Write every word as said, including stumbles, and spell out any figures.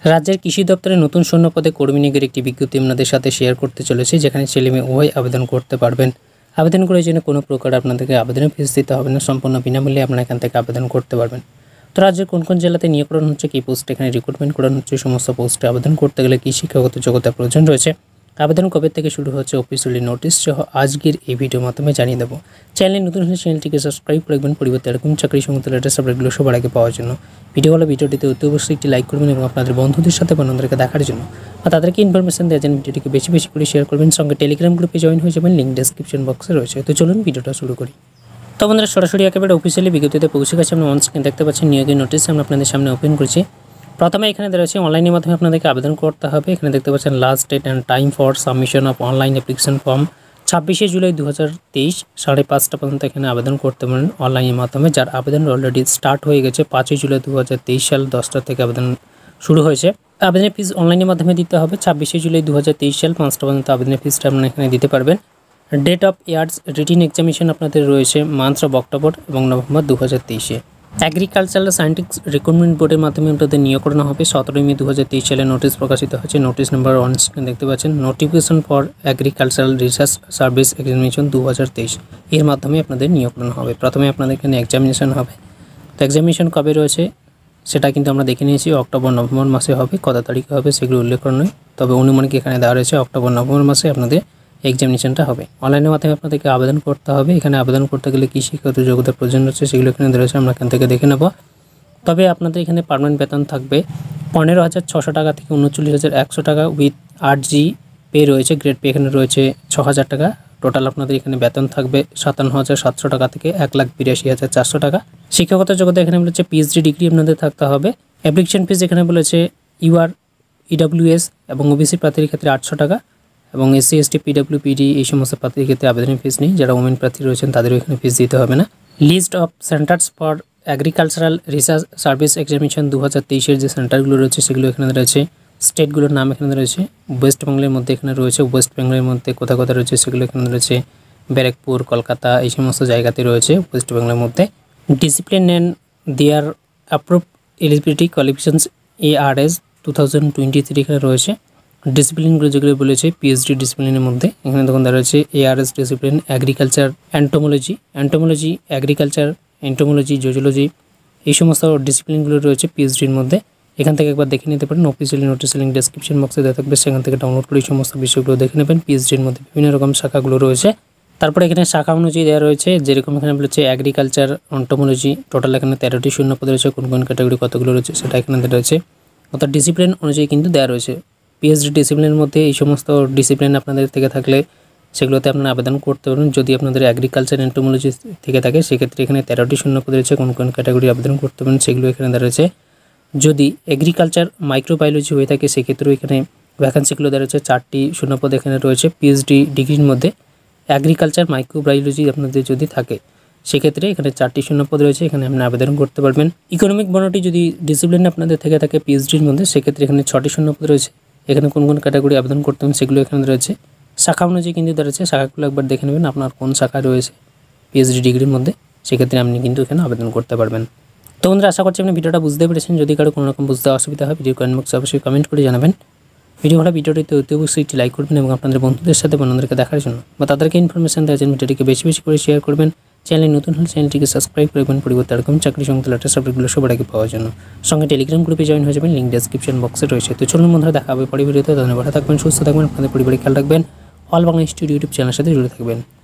রাজ্যের কৃষি দপ্তরে নতুন শূন্য পদে কর্মী নিয়োগের একটি বিজ্ঞপ্তি আপনাদের সাথে শেয়ার করতে চলেছি, যেখানে ছেলে মেয়ে উভয় আবেদন করতে পারবেন। আবেদন করার জন্য কোনো প্রকার আপনাদেরকে আবেদনের ফিস দিতে হবে না, সম্পূর্ণ বিনামূল্যে আপনারা এখান থেকে আবেদন করতে পারবেন। তো রাজ্যের কোন কোন জেলাতে নিয়োগ করানো হচ্ছে, কী পোস্টে এখানে রিক্রুটমেন্ট করানো হচ্ছে, সমস্ত পোস্টে আবেদন করতে গেলে কী শিক্ষাগত যোগ্যতা প্রয়োজন রয়েছে, আবেদন কবে থেকে শুরু হচ্ছে, অফিসিয়ালি নোটিশ সহ আজকের এই ভিডিওর মাধ্যমে জানিয়ে দেবো। চ্যানেলে নতুন হলে চ্যানেলটিকে সাবস্ক্রাইব করে রাখবেন, পরিবর্তে এরকম চাকরি সংক্রান্ত লেটেস্ট আপডেটগুলো সবার আগে পাওয়ার জন্য। ভিডিওগুলো ভিডিওটিতে অতি অবশ্যই একটি লাইক করবেন এবং আপনাদের বন্ধুদের সাথে বন্ধুদেরকে দেখার জন্য আর তাদেরকে ইনফরমেশন দেওয়ার জন্য ভিডিওটিকে বেশি বেশি করে শেয়ার করবেন। সঙ্গে টেলিগ্রাম গ্রুপে জয়েন হয়ে যাবেন, লিঙ্ক ডেসক্রিপশন বক্সে রয়েছে। তো চলুন ভিডিওটা শুরু করি। তো বন্ধুরা, সরাসরি একেবারে অফিসিয়ালি বিজ্ঞপ্তিতে পৌঁছে গেছে। আমরা অন স্ক্রিন দেখতে পাচ্ছেন নিয়োগের নোটিশ আমরা আপনাদের সামনে ওপেন করেছি। প্রথমে এখানে রয়েছে অনলাইনের মাধ্যমে আপনাদেরকে আবেদন করতে হবে। এখানে দেখতে পাচ্ছেন last date and time for submission of online application form ছাব্বিশে জুলাই দু হাজার তেইশ সাড়ে পাঁচটা পর্যন্ত এখানে আবেদন করতে পারেন অনলাইনের মাধ্যমে, যার আবেদন অলরেডি স্টার্ট হয়ে গেছে। পাঁচই জুলাই দু হাজার তেইশ সাল দশটা থেকে আবেদন শুরু হয়েছে। আবেদনের ফিস অনলাইনের মাধ্যমে দিতে হবে। ছাব্বিশে জুলাই দু হাজার তেইশ সাল পাঁচটা পর্যন্ত আবেদনের ফিসটা আপনারা এখানে দিতে পারবেন। Date of years written examination আপনাদের রয়েছে মান্থ অফ অক্টোবর এবং নভেম্বর দু হাজার তেইশে। এগ্রিকালচারাল সায়েন্টিফিক রিক্রুটমেন্ট বোর্ডের মাধ্যমে আপনাদের নিয়োগ করানো হবে। সতেরোই মে দু হাজার তেইশ সালে নোটিশ প্রকাশিত হয়েছে। নোটিশ নাম্বার ওয়ান দেখতে পাচ্ছেন, notification for agricultural research service examination দু হাজার তেইশ এর মাধ্যমে আপনাদের নিয়োগ করানো হবে। প্রথমে আপনাদের এখানে এক্সামিনেশন হবে। তো এক্সামিনেশন কবে রয়েছে সেটা কিন্তু আমরা দেখে নিয়েছি, অক্টোবর নভেম্বর মাসে হবে। কত তারিখে হবে সেগুলো উল্লেখ করা নয়, তবে অনুমানিক এখানে দেওয়া রয়েছে অক্টোবর নভেম্বর মাসে আপনাদের এক্সামিনেশনটা হবে। অনলাইনের মাধ্যমে আপনাদেরকে আবেদন করতে হবে। এখানে আবেদন করতে গেলে কী শিক্ষাগত যোগ্যতার প্রয়োজন রয়েছে সেগুলো এখানে রয়েছে, আমরা এখান থেকে দেখে নেব। তবে আপনাদের এখানে পার্মানেন্ট বেতন থাকবে পনেরো হাজার ছশো টাকা থেকে উনচল্লিশ হাজার একশো টাকা উইথ আট জি পে রয়েছে। গ্রেড পে এখানে রয়েছে ছ হাজার টাকা। টোটাল আপনাদের এখানে বেতন থাকবে সাতান্ন হাজার সাতশো টাকা থেকে এক লাখ বিরাশি হাজার চারশো টাকা। শিক্ষাগত যোগ্যতা এখানে বলেছে পিএইচডি ডিগ্রি আপনাদের থাকতে হবে। অ্যাপ্লিকেশন ফিস এখানে বলেছে ইউআর ইডাব্লিউএস এবং ওবিসি প্রার্থীর ক্ষেত্রে আটশো টাকা এবং এসসি এসটি পিডাব্লিউ পিডি এই সমস্ত প্রার্থীর ক্ষেত্রে আবেদনের ফিস নেই। যারা ওমেন প্রার্থী রয়েছেন তাদেরও এখানে ফিস দিতে হবে না। List of centres for agricultural research service examination দু হাজার তেইশের যে সেন্টারগুলো রয়েছে সেগুলো এখানে রয়েছে। স্টেটগুলোর নাম এখানে রয়েছে। ওয়েস্ট বেঙ্গলের মধ্যে এখানে রয়েছে, ওয়েস্ট বেঙ্গলের মধ্যে কোথায় কোথায় রয়েছে সেগুলো এখানে রয়েছে। ব্যারাকপুর, কলকাতা এই সমস্ত জায়গাতে রয়েছে ওয়েস্ট বেঙ্গলের মধ্যে। Discipline and their approve eligibility qualifications A R S two thousand twenty three এখানে রয়েছে। ডিসিপ্লিনগুলো যেগুলো বলেছে পিএইচডি ডিসিপ্লিনের মধ্যে এখানে তখন দেখা রয়েছে ARS discipline, agriculture entomology entomology agriculture entomology zoology এই সমস্ত ডিসিপ্লিনগুলো রয়েছে পিএইচডির মধ্যে। এখান থেকে একবার দেখে নিতে পারেন। অফিসিয়ালি নোটিশ লিঙ্ক ডেসক্রিপশন বক্সে দেওয়া থাকবে, সেখান থেকে ডাউনলোড করে এই সমস্ত বিষয়গুলো দেখে নেবেন। পিএইচডির মধ্যে বিভিন্ন রকম শাখাগুলো রয়েছে। তারপরে এখানে শাখা অনুযায়ী দেওয়া রয়েছে, যেরকম এখানে বলেছে এগ্রিকালচার এন্টোমোলজি টোটাল এখানে তেরোটি শূন্য পদ রয়েছে। কোন কোন ক্যাটাগরি কতগুলো রয়েছে সেটা এখানে দেওয়া রয়েছে, অর্থাৎ ডিসিপ্লিন অনুযায়ী কিন্তু দেওয়া রয়েছে। পিএইচডি ডিসিপ্লিনের মধ্যে এই সমস্ত ডিসিপ্লিন আপনাদের থেকে থাকলে সেগুলোতে আপনারা আবেদন করতে পারবেন। যদি আপনাদের এগ্রিকালচার এন্টোমোলজি থেকে থাকে সেক্ষেত্রে এখানে তেরোটি শূন্য পদ রয়েছে। কোন কোন ক্যাটাগরি আবেদন করতে পারেন সেগুলো এখানে দেওয়া রয়েছে। যদি এগ্রিকালচার মাইক্রোবায়োলজি হয়ে থাকে সেক্ষেত্রেও এখানে ভ্যাকান্সিগুলো দেওয়া রয়েছে। চারটি শূন্যপদ এখানে রয়েছে পিএইচডি ডিগ্রির মধ্যে। এগ্রিকালচার মাইক্রোবায়োলজি আপনাদের যদি থাকে সেক্ষেত্রে এখানে চারটি শূন্যপদ রয়েছে, এখানে আপনি আবেদন করতে পারবেন। ইকোনমিক বর্ণটি যদি ডিসিপ্লিন আপনাদের থেকে থাকে পিএইচডির মধ্যে সেক্ষেত্রে এখানে ছটি শূন্যপদ রয়েছে। এখানে কোন কোন ক্যাটাগরি আবেদন করতে হবে সেগুলো এখানে রয়েছে। শাখা অনুযায়ী কিন্তু রয়েছে, শাখাগুলো একবার দেখে নেবেন আপনার কোন শাখা রয়েছে পিএইচডি ডিগ্রির মধ্যে, সেক্ষেত্রে আপনি কিন্তু এখানে আবেদন করতে পারবেন। তো বন্ধুরা, আশা করছি আপনি ভিডিওটা বুঝতে পেরেছেন। যদি কারো কোনো রকম বুঝতে অসুবিধা হয় ভিডিও কমেন্ট বক্সে অবশ্যই কমেন্ট করে জানাবেন। ভিডিও ভালো ভিডিওটিতে অতি অবশ্যই একটি লাইক করবেন এবং আপনাদের বন্ধুদের সাথে বন্ধুদেরকে দেখার জন্য বা তাদেরকে ইনফরমেশন দেওয়ার জন্য ভিডিওটিকে বেশি বেশি করে শেয়ার করবেন। চ্যানেলে নতুন হলে চ্যানেলটিকে সাবস্ক্রাইব করবেন, পরিবর্তে এরকম চাকরি সংক্রান্ত লেটেস্ট আপডেটগুলো সবার আগে পাওয়ার জন্য। সঙ্গে টেলিগ্রাম গ্রুপে জয়েন হয়ে যাবেন, লিঙ্ক ডেসক্রিপশন বক্সে রয়েছে। তো চলুন বন্ধুরা, দেখা হবে পরে ভিডিওতে। ধন্যবাদ, থাকবেন, সুস্থ থাকবেন, আপনাদের পরিবারে খেয়াল রাখবেন। অল বাংলা স্টুডিও ইউটিউব চ্যানেলের সাথে জুড়ে থাকবেন।